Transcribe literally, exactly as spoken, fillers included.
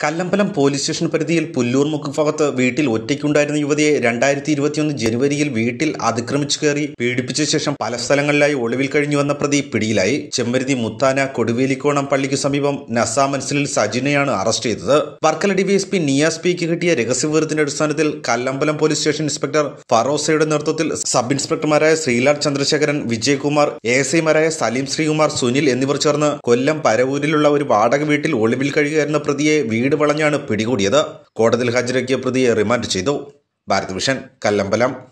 Kallambalam police station പരിധിയിൽ പുല്ലൂർ മുക്കുഭാഗത്ത് വീട്ടിൽ ഒറ്റയ്ക്കുണ്ടായിരുന്ന യുവതിയെ രണ്ടായിരത്തി ഇരുപത്തിയൊന്ന് ജനുവരിയിൽ വീട്ടിൽ അതിക്രമിച്ചു കയറി പീഡിപ്പിച്ച ശേഷം പല സ്ഥലങ്ങളിലായി ഒളിവിൽ കഴിഞ്ഞു വന്ന പ്രതി പിടിയിലായി. ചെമ്മരുതി മുത്താന കൊടുവേലിക്കോണം പള്ളിക്ക് സമീപം നസ മനസ്സിലിൽ സജിനെയാണ് അറസ്റ്റ് ചെയ്തത്. വർക്കല ഡിവൈഎസ്പി നിയാസ് പിക്ക് കിട്ടിയ രഹസ്യവിവരത്തിന്റെ അടിസ്ഥാനത്തിൽ കല്ലമ്പലം പോലീസ് സ്റ്റേഷൻ ഇൻസ്പെക്ടർ ഫറോസയുടെ നേതൃത്വത്തിൽ സബ് ഇൻസ്പെക്ടർമാരായ ശ്രീലാൽ ചന്ദ്രശേഖരൻ, വിജയകുമാർ, എ എസ് ഐമാരായ സലീം ശ്രീകുമാർ, സുനിൽ എന്നിവർ ചേർന്ന് കൊല്ലം പരവൂരിലുള്ള ഒരു വാടക വീട്ടിൽ ഒളിവിൽ കഴിയുകയായിരുന്ന പ്രതിയെ വീട് വളഞ്ഞാണ് പിടികൂടിയത്. കോടതിയിൽ ഹാജരാക്കിയ പ്രതിയെ റിമാൻഡ് ചെയ്തു. ഭാരത് വിഷൻ, കല്ലമ്പലം.